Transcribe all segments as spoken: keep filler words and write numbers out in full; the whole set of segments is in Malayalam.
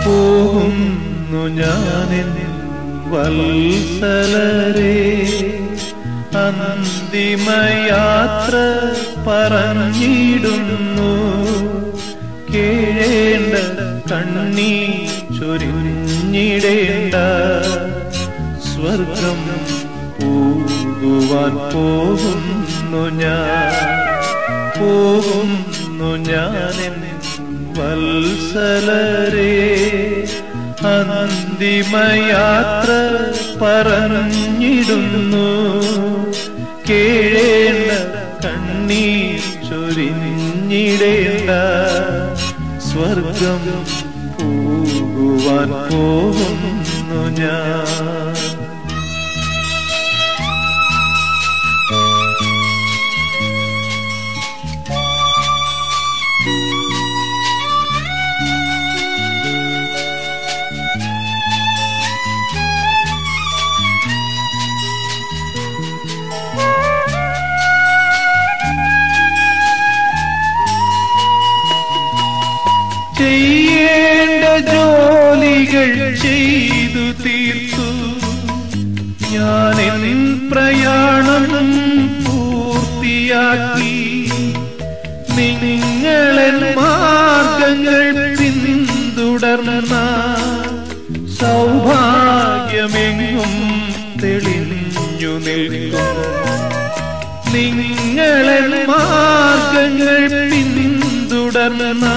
പോകുന്നു ഞാനെൻ വത്സലരേ, അന്തിമയാത്ര പറഞ്ഞിടുന്നു. കേഴേണ്ട കണ്ണീർ ചൊരിഞ്ഞിടേണ്ട, സ്വർഗം പോകുവാൻ പോകുന്നു ഞാൻ. പോകുന്നു ഞാനെൻ വത്സലരേ, അന്തിമയാത്ര പറഞ്ഞിടുന്നു. കേഴേണ്ട കണ്ണീർ ചൊരിഞ്ഞിടേണ്ട, സ്വർഗം പോകുവാൻ പോകുന്നു ഞാൻ. ചെയ്യേണ്ട ജോലികൾ ചെയ്തു തീർത്തു ഞാനെൻ പ്രയാണം പൂർത്തിയാക്കി. നിങ്ങളെൻ മാർഗങ്ങൾ പിന്തുടർന്ന സൗഭാഗ്യമെങ്ങും തെളിഞ്ഞു നിൽക്കും. നിങ്ങളെൻ മാർഗങ്ങൾ പിന്തുടർന്ന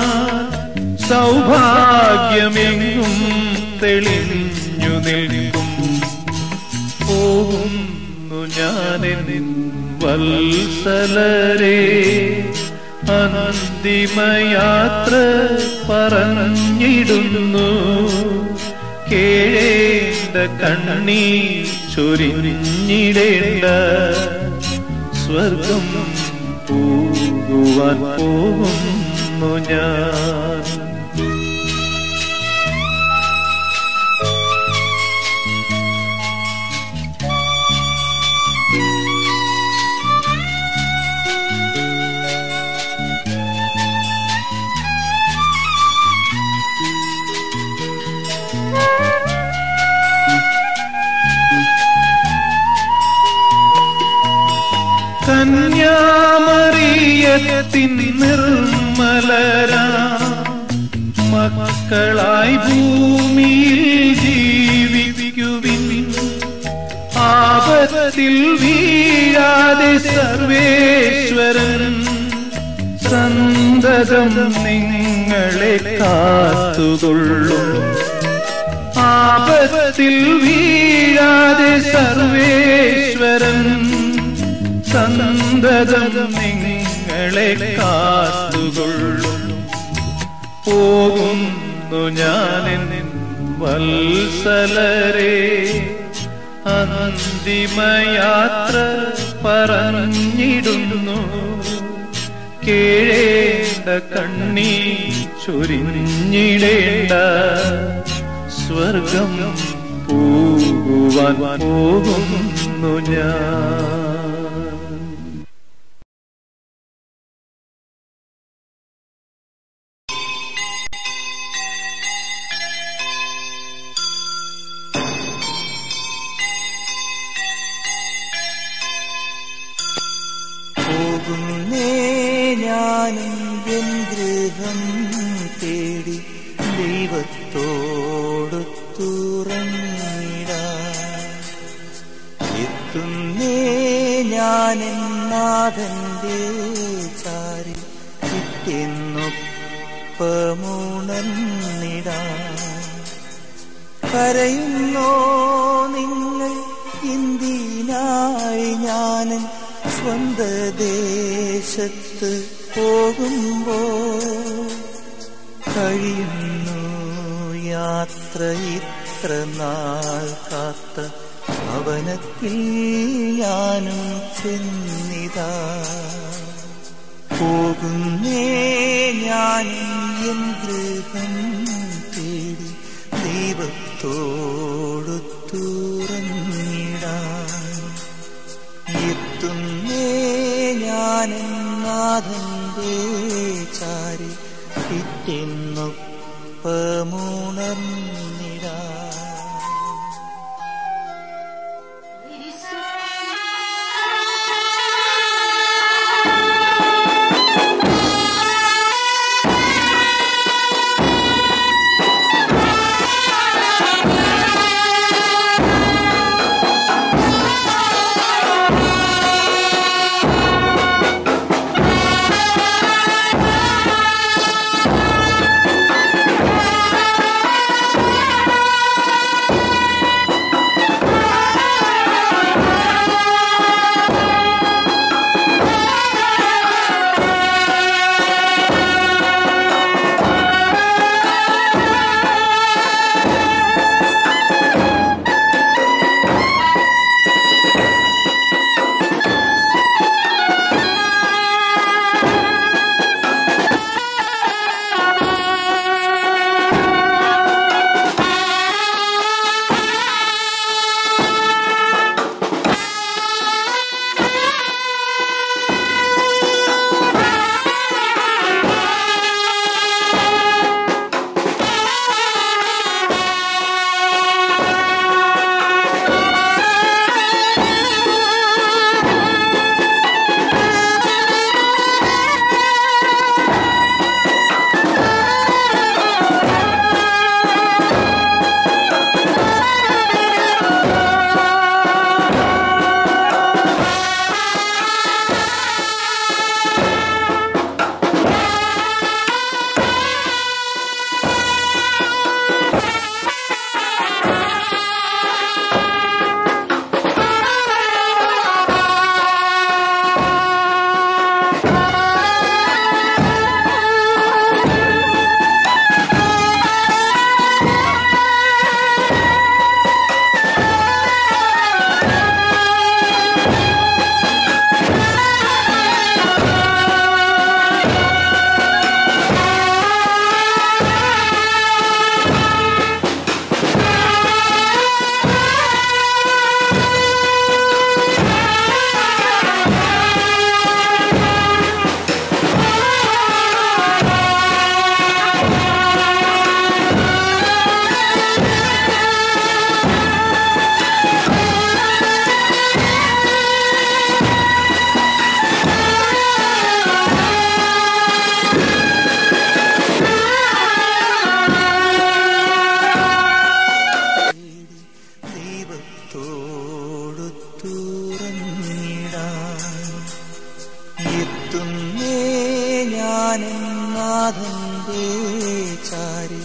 സൗഭാഗ്യമെങ്ങും തെളിഞ്ഞു നിൽക്കും. പോകുന്നു ഞാനെൻ വത്സലരേ, അന്തിമയാത്ര പറഞ്ഞിടുന്നു. കേഴേണ്ട കണ്ണീർ ചൊരിഞ്ഞിടേണ്ട, സ്വർഗം പോകുവാൻ പോകുന്നു ഞാൻ. കന്യാമറിയത്തിൻ നിർമ്മലരാ മക്കളായി ഭൂമിയിൽ ജീവിക്കുവിൻ. ആപത്തിൽ വീഴാതെ സർവേശ്വരൻ സന്തതം നിങ്ങളെ കാത്തുകൊള്ളും. ആപത്തിൽ വീഴാതെ സർവേശ്വരൻ സന്തതം നിങ്ങളെ കാത്തുകൊള്ളും. പോകുന്നു ഞാനെൻ വത്സലരേ, അന്തിമയാത്ര പറഞ്ഞിടുന്നു. കേഴേണ്ട കണ്ണീർ ചൊരിഞ്ഞിടേണ്ട, സ്വർഗം പോകുവാൻ പോകുന്നു ഞാൻ. പോകുന്നേ ഞാനും എൻ ഗൃഹം തേടി ദൈവത്തോടൊത്തുറങ്ങിടാൻ. എത്തുന്നേ ഞാനെൻ നാഥന്റെ ചാരി ചുറ്റെന്നൊപ്പമുണർന്നിടാൻ. കരയുന്നോ നിങ്ങൾ എന്തിനായി ഞാനൻ സ്വന്ത ദേശത്ത് പോകുമ്പോൾ? കഴിയുന്നു യാത്ര ഇത്ര നാൾ കാത്ത ഭവനത്തിൽ ഞാനും ചെന്നിതാ. പോകുന്നേ ഞാനും എൻ ഗൃഹം തേടി ദൈവത്തോടൊത്തുറങ്ങിടാൻ. എത്തുന്നേ ഞാനെൻ നാഥന്റെ ചാരി പിറ്റെന്നൊപ്പമുണർന്നിടാൻ. ഒപ്പമുണർന്നിടാ. എത്തുന്നേ ഞാനെന്നാഥന്റെ ചാരി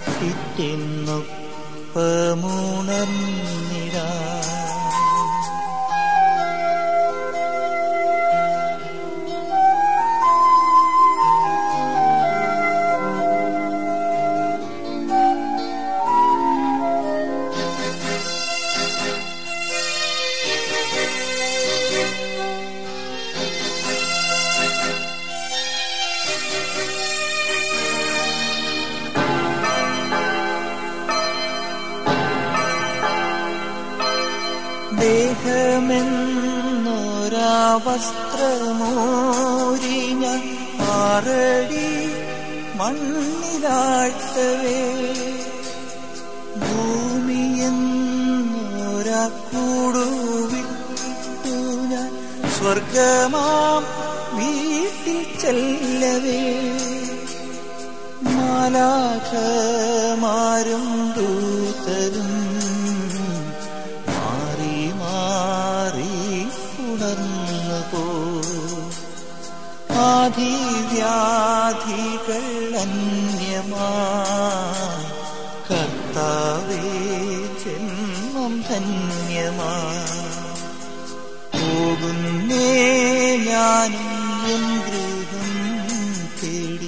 പിറ്റെന്നൊപ്പമുണർന്നിടാ. ദേഹമെന്നൊരാ വസ്ത്രമോരിഞ്ഞ ആറടി മണ്ണിലാഴ്ത്തവേ, ഭൂമിയെന്നൊരാ കൂടുവിട്ടു ഞാൻ സ്വർഗമാം വീട്ടിൽ ചെല്ലവേ, മാലാഖമാരും ദൂതരും ആധിവ്യാധികൾ അന്യമായി കർത്താവേ ജന്മം ധന്യമായി. പോകുന്നേ ഞാനും എൻ ഗൃഹം തേടി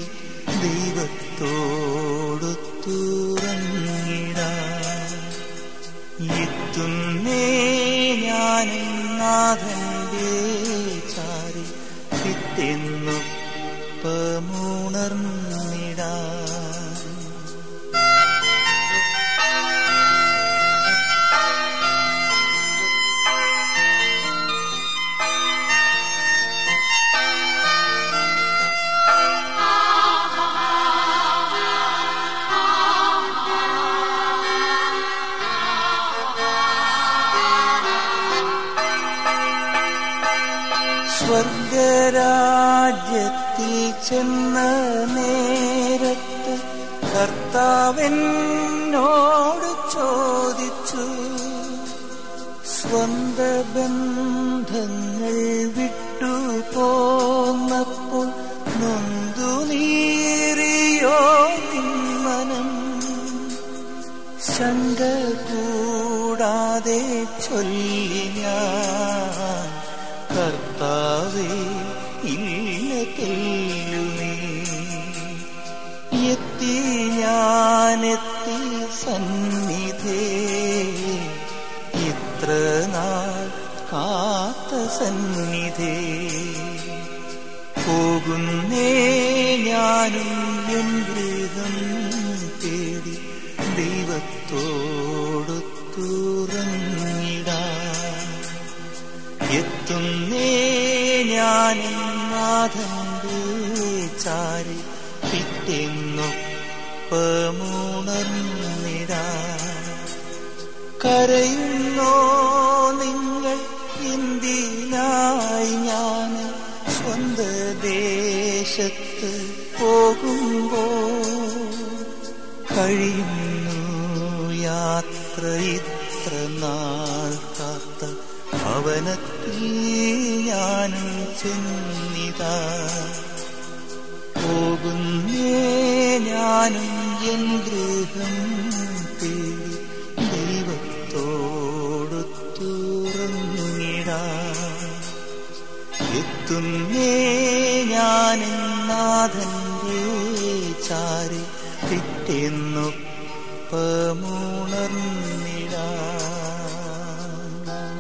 ദൈവത്തോടൊത്തുറങ്ങിടാൻ. എത്തുന്നേ ഞാനും നാഥന്റെ ചാരി പിറ്റെന്നൊപ്പമുണർന്നിടാൻ. Ah സ്വർഗരാജ്യത്തിൽ ചെന്ന നേരത്ത് കർത്താവെന്നോട് ചോദിച്ചു, സ്വന്ത ബന്ധങ്ങൾ വിട്ടു പോന്നപ്പോൾ നൊന്തു നീറിയോ നിന്മനം? ശങ്ക കൂടാതെ ചൊല്ലി ഞാൻ, കർത്താവേ ഇല്ല തെല്ലുമേ. എത്തി ഞാനെത്തി സന്നിധേ, ഇത്ര നാൾ കാത്ത സന്നിധേ. പോകുന്നേ ഞാനും എൻ ഗൃഹം തേടി ദൈവത്തോടൊത്തുറങ്ങിടാൻ. എത്തുന്നേ ഞാനും നാഥന്റെ ചാരി പിറ്റെന്നൊപ്പമുണർന്നിടാൻ. കരയുന്നോ നിങ്ങൾ എന്തിനായി ഞാൻ സ്വന്ത ദേശത്ത് പോകുമ്പോൾ? കഴിയുന്നു യാത്ര ഇത്ര നാൾ കാത്ത ഭവനത്തിൽ ഞാനും ചെന്നിതാ. പോകുന്നേ ഞാനും എൻ ഗൃഹം തേടി ദൈവത്തോടൊത്തുറങ്ങിടാൻ. എത്തുന്നേ ഞാനും നാഥന്റെ ചാരി പിറ്റെന്നൊപ്പമുണർന്നിടാൻ.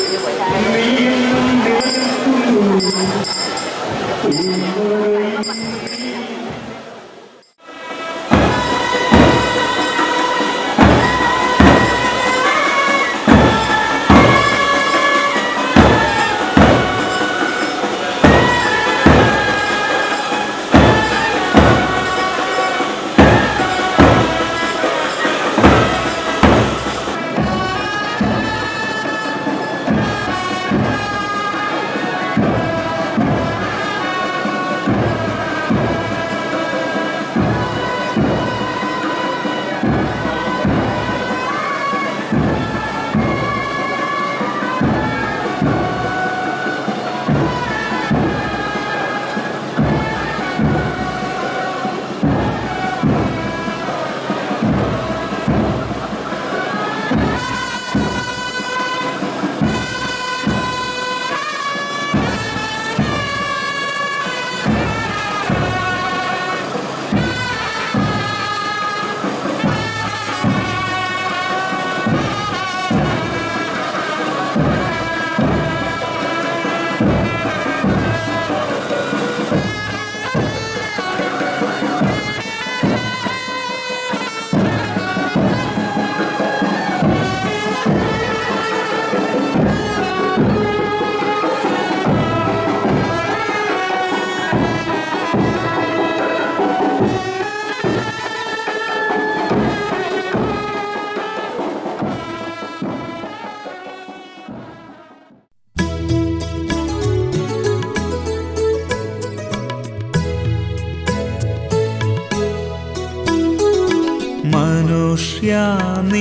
മനുഷ്യ നീ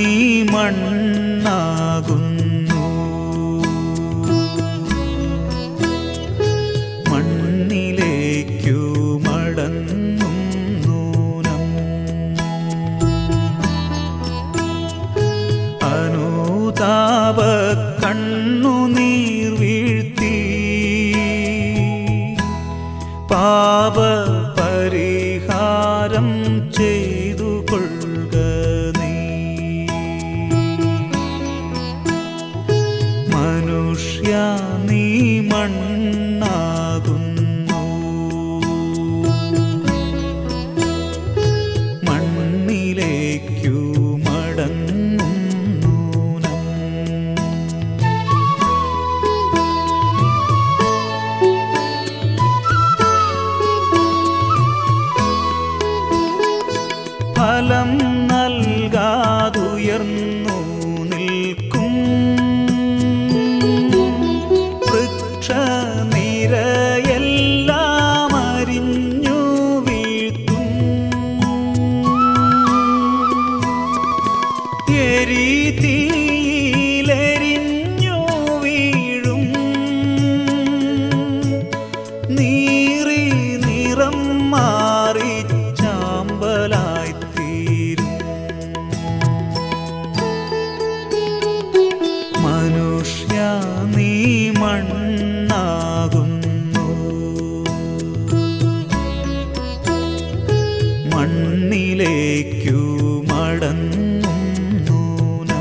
മണ്ണാകുന്നു, മണ്ണിലേക്കു മടങ്ങും നൂനം. അനുതാപ കണ്ണുനീർ വീഴ്ത്തി പാപ പരിഹാരം ചെയ്തു കൊള്ളുക നീ. മനുഷ്യ നീ മണ്ണാകുന്നു, മണ്ണിലേക്കു മടങ്ങും നൂനം. ഫലം നൽകാതുയർന്നു നിൽക്കും വൃക്ഷനിരയെല്ലാം അരിഞ്ഞു വീഴ്ത്തും. എരിതീയിലെരിഞ്ഞു വീഴും നീറി നിറം മാറി ചാമ്പലായി തീരും. മനുഷ്യ നീ മണ്ണാകുന്നു, മണ്ണിലേക്കു മടങ്ങും നൂനം.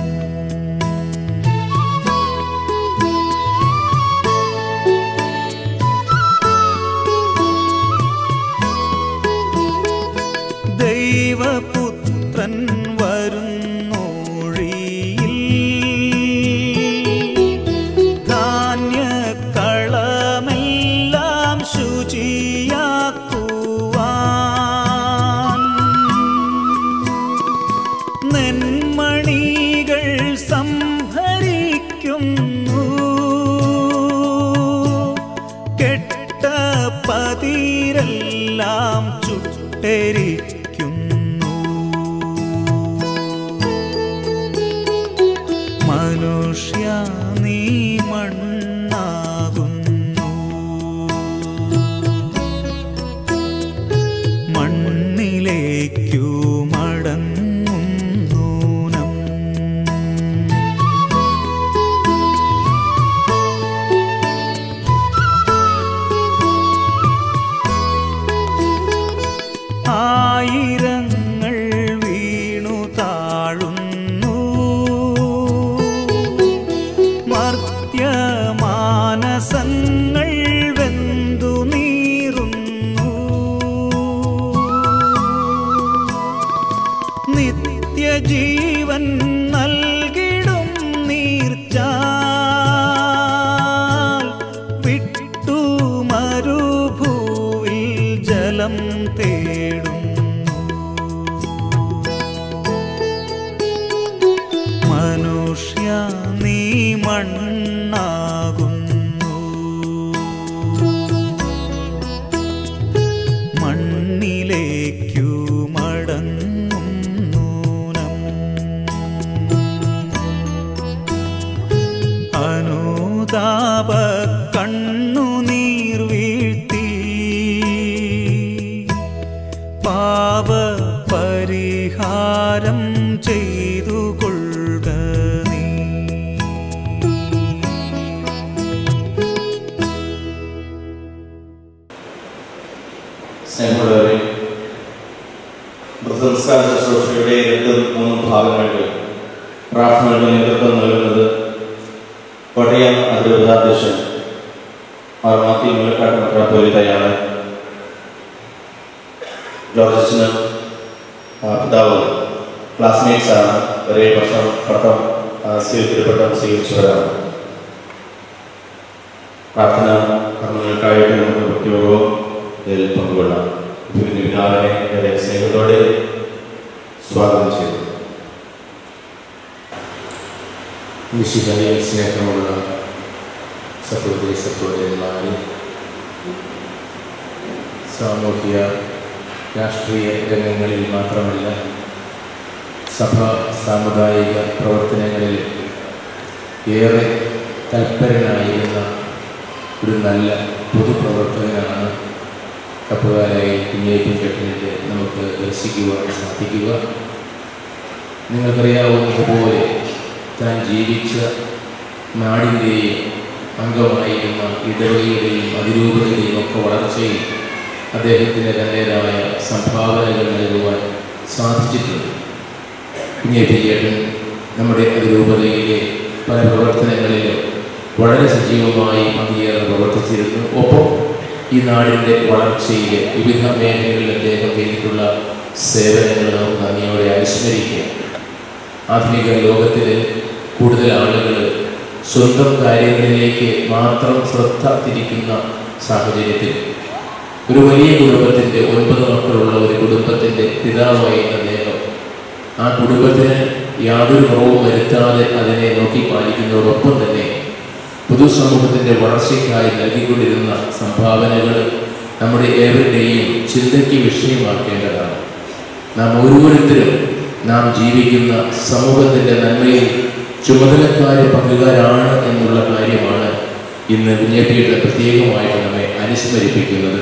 ദൈവപുത്രൻ വരുന്നൊഴിയിൽ ധാന്യക്കളമെല്ലാം ശുചിയാക്കുവാൻ നെന്മണികൾ സംഭരിക്കുന്നു. കെട്ട പതിരെല്ലാം ചുട്ടെരിക്കുന്നു. മനുഷ്യ നീ മണ്ണാകുന്നു, മണ്ണിലേക്കു മടങ്ങും നൂനം. ആയിരങ്ങൾ വീണു താഴുന്നു, മർത്യ നീ മണ്ണാകുന്നു. മണ്ണിലേക്കു മടങ്ങുന്നു നാം. അനുതാപ കണ്ണുനീർ വീഴ്ത്തി പാപ പരിഹാരം ചെയ്തു കൊള്ളുക നീ. സ്നേഹമുള്ളവരെ, സംസ്കാര ശുശ്രൂഷയുടെ രണ്ടും മൂന്നും ഭാഗങ്ങൾക്ക് പ്രാർത്ഥനയുടെ നേതൃത്വം നൽകുന്നത് കോട്ടയം അതിരൂപതാധ്യക്ഷൻ ആർ മാത്യു മുല്ലക്കാട്ട് മെത്രാപ്പോലീത്തയാണ്. ജോർജസിന് പിതാവ് ക്ലാസ്മേറ്റ്സ് ആണ്. ഒരേ വർഷം പട്ടം സ്വീകരിക്കപ്പെട്ടം സ്വീകരിച്ചവരാണ്. പ്രാർത്ഥന കർമ്മങ്ങൾക്കായിട്ട് നമുക്ക് പ്രത്യേകവും ഇതിൽ പങ്കുകൊള്ളാം. പിതാവിനെ വളരെ സ്നേഹത്തോടെ സ്വാഗതം ചെയ്തു. വിശുദ്ധനെ സ്നേഹമുള്ള സഹോദരി സഹോദരന്മാരെ, സാമൂഹിക രാഷ്ട്രീയ രംഗങ്ങളിൽ മാത്രമല്ല സഭ സാമുദായിക പ്രവർത്തനങ്ങളിൽ ഏറെ തൽപരനായിരുന്ന ഒരു നല്ല പൊതുപ്രവർത്തകനാണ് കപ്പുകാരായി കുഞ്ഞേപ്പൻ ചേട്ടനിൽ നമുക്ക് ദർശിക്കുവാൻ സാധിക്കുക. നിങ്ങൾക്കറിയാവുന്നതുപോലെ താൻ ജീവിച്ച നാടിൻ്റെയും അംഗമായിരുന്ന ഇടവകയുടെയും അതിരൂപതയുടെയും ഒക്കെ വളർച്ചയിൽ അദ്ദേഹത്തിന് തൻ്റേതായ സംഭാവനകൾ നൽകുവാൻ സാധിച്ചിട്ടുണ്ട്. കുഞ്ഞേപ്പൻ ചേട്ടൻ നമ്മുടെ അതിരൂപതയിലെ പല പ്രവർത്തനങ്ങളിലും വളരെ സജീവമായി പങ്കുചേർന്ന് പ്രവർത്തിച്ചിരുന്നു. ഒപ്പം ഈ നാടിൻ്റെ വളർച്ചയിൽ വിവിധ മേഖലകളിൽ അദ്ദേഹം ചെയ്തിട്ടുള്ള സേവനങ്ങൾ നമുക്ക് നന്ദിയോടെ അനുസ്മരിക്കുക. ആധുനിക ലോകത്തിൽ കൂടുതൽ ആളുകൾ സ്വന്തം കാര്യങ്ങളിലേക്ക് മാത്രം ശ്രദ്ധ തിരിക്കുന്ന സാഹചര്യത്തിൽ ഒരു വലിയ കുടുംബത്തിൻ്റെ ഒൻപത് മക്കളുള്ള ഒരു കുടുംബത്തിൻ്റെ പിതാവായി അദ്ദേഹം ആ കുടുംബത്തിന് യാതൊരു കുറവും വരുത്താതെ അതിനെ നോക്കി പാലിക്കുന്നതോടൊപ്പം തന്നെ പൊതുസമൂഹത്തിൻ്റെ വളർച്ചയ്ക്കായി നൽകിക്കൊണ്ടിരുന്ന സംഭാവനകൾ നമ്മുടെ ഏവരുടെയും ചിന്തയ്ക്ക് വിഷയമാക്കേണ്ടതാണ്. നാം ഓരോരുത്തരും നാം ജീവിക്കുന്ന സമൂഹത്തിൻ്റെ നന്മയിൽ ചുമതലക്കാരെ പങ്കുകാരാണ് എന്നുള്ള കാര്യമാണ് ഇന്ന് കുഞ്ഞേപ്പിയുടെ പ്രത്യേകമായിട്ട് നമ്മെ അനുസ്മരിപ്പിക്കുന്നത്.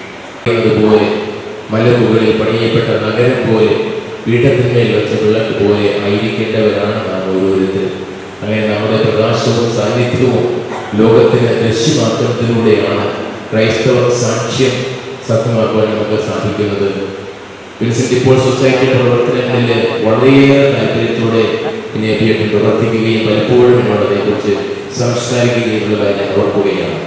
അതുപോലെ മലമുകളിൽ പണിയപ്പെട്ട നഗരം പോലെ പീഠത്തിന്മേൽ വെച്ച വിളക്ക് പോലെ ആയിരിക്കേണ്ടവരാണ് നാം ഓരോരുത്തരും. അങ്ങനെ നമ്മുടെ പ്രകാശവും സാന്നിധ്യവും ലോകത്തിന് ദൃശ്യമാക്കുന്നതിലൂടെയാണ് ക്രൈസ്തവ സാക്ഷ്യം സത്യമാക്കുവാൻ നമുക്ക് സാധിക്കുന്നത്. വിൻസെന്റ് ഇപ്പോൾ സൊസൈറ്റിയുടെ പ്രവർത്തനങ്ങളിൽ വളരെയേറെ താല്പര്യത്തോടെ കുഞ്ഞേപ്പിയേട്ടൻ പ്രവർത്തിക്കുകയും പലപ്പോഴും അതേക്കുറിച്ച് സംസ്കാരിക്കുകയുള്ളതായി ഞാൻ ഓർക്കുകയാണ്.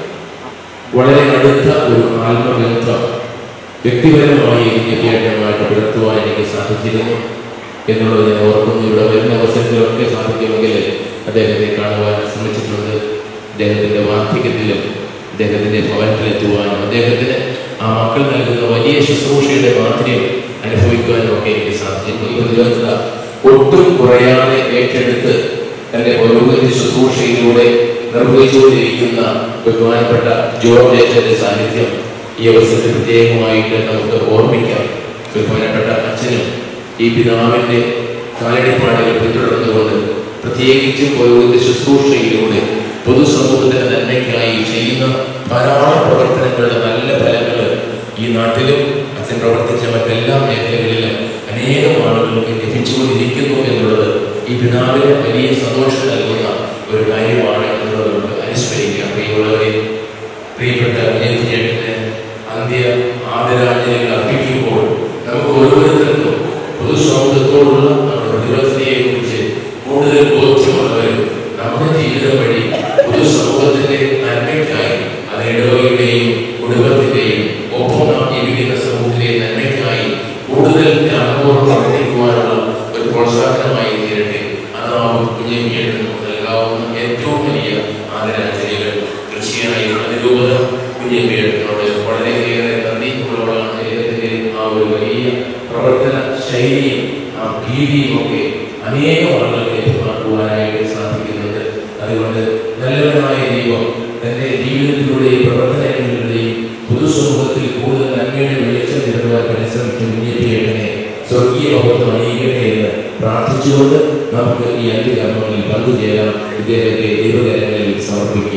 വളരെ അടുത്ത ഒരു ആത്മബന്ധം വ്യക്തിപരമായി കുഞ്ഞേപ്പിയേട്ടനുമായിട്ട് പുലർത്തുവാൻ എനിക്ക് സാധിച്ചിരുന്നു എന്നുള്ളത് ഞാൻ ഓർക്കുന്നു. ഇവിടെ വരുന്ന അവസരത്തിലൊക്കെ സാധിക്കുമെങ്കിൽ അദ്ദേഹത്തെ കാണുവാൻ ശ്രമിച്ചിട്ടുണ്ട്. അദ്ദേഹത്തിൻ്റെ വാർദ്ധക്യത്തിലും അദ്ദേഹത്തിൻ്റെ ഭവനത്തിലെത്തുവാനും അദ്ദേഹത്തിന് ആ മക്കൾ നൽകുന്ന വലിയ ശുശ്രൂഷയുടെ മാധുര്യം അനുഭവിക്കുവാനും ഒക്കെ എനിക്ക് സാധിച്ചിട്ടുണ്ട്. ഒട്ടും കുറയാതെ ഏറ്റെടുത്ത് തൻ്റെ പൗരോഹിത്യ ശുശ്രൂഷയിലൂടെ നിർവഹിച്ചുകൊണ്ടിരിക്കുന്ന ബഹുമാനപ്പെട്ട ജോർജ് അച്ഛൻ്റെ സാന്നിധ്യം ഈ അവസരത്തിൽ പ്രത്യേകമായിട്ട് നമുക്ക് ഓർമ്മിക്കാം. ബഹുമാനപ്പെട്ട അച്ഛനും ഈ പിതാവിൻ്റെ കാലടിപ്പാടുകൾ പിന്തുടർന്നുകൊണ്ട് പ്രത്യേകിച്ചും പൗരോഹിത്യ ശുശ്രൂഷയിലൂടെ പൊതുസമൂഹത്തിന്റെ നന്മയ്ക്കായി ചെയ്യുന്ന ധാരാളം പ്രവർത്തനങ്ങളുടെ നല്ല ഫലങ്ങൾ ഈ നാട്ടിലും അച്ഛൻ പ്രവർത്തിച്ച മറ്റെല്ലാ മേഖലകളിലും അനേകം ആളുകൾക്ക് ലഭിച്ചുകൊണ്ടിരിക്കുന്നു എന്നുള്ളത് ഈ പിതാവിന് വലിയ സന്തോഷം നൽകുന്ന ഒരു കാര്യമാണ് എന്നുള്ളത് നമുക്ക് അനുസ്മരിക്കാം. പ്രിയമുള്ളവരെ, പ്രിയപ്പെട്ട കുഞ്ഞേപ്പിയേട്ടന് അന്ത്യ ആദരാഞ്ജലികൾ അർപ്പിക്കുമ്പോൾ നമുക്ക് ഓരോരുത്തർക്കും പൊതുസമൂഹത്തോടുള്ള നമ്മുടെ പ്രതിബദ്ധതയെ കുറിച്ച് കൂടുതൽ ബോധ്യമുള്ളവരും നമ്മുടെ ജീവിതം വഴി പൊതുസമൂഹത്തിന്റെ നന്മയ്ക്കായി അത് ഇടവകയുടെയും കുടുംബത്തിന്റെയും ഒപ്പം നാം ജീവിക്കുന്ന സമൂഹത്തിലെ നന്മയ്ക്കായി കൂടുതൽ ത്യാഗപൂർവ്വം പ്രവർത്തിക്കുവാനുള്ള ഒരു പ്രോത്സാഹനമായി തീരട്ടെ. അതാവും കുഞ്ഞേപ്പിയേട്ടന് നൽകാവുന്ന ഏറ്റവും വലിയ ആദരാഞ്ജലികൾ. തീർച്ചയായും അതിരൂപത കുഞ്ഞേപ്പിയേട്ടനോട് വളരെയേറെ നന്ദി ഉള്ളവരാണ്. അദ്ദേഹത്തിന്റെ ആ ഒരു വലിയ പ്രവർത്തന ശൈലിയും ആ ഭീതിയും ഒക്കെ അനേകം ആളുകളെ ലഭ്യമാക്കുവാനായിട്ട് സാധിക്കുന്നുണ്ട്. പ്രവർത്തനങ്ങളിലൂടെയും പൊതുസമൂഹത്തിൽ കൂടുതൽ നന്മയുടെ വെളിച്ചം നിരത്തുവാൻ പരിശ്രമിക്കും കുഞ്ഞിപ്പിയേട്ടനെ സ്വർഗീയ മഹത്വം അണിയിക്കട്ടെ എന്ന് പ്രാർത്ഥിച്ചുകൊണ്ട് നമുക്ക് ഈ അന്ത്യകർമ്മങ്ങളിൽ പങ്കുചേരാം. ഇദ്ദേഹത്തെ ദൈവകരങ്ങളിൽ സമർപ്പിക്കാം.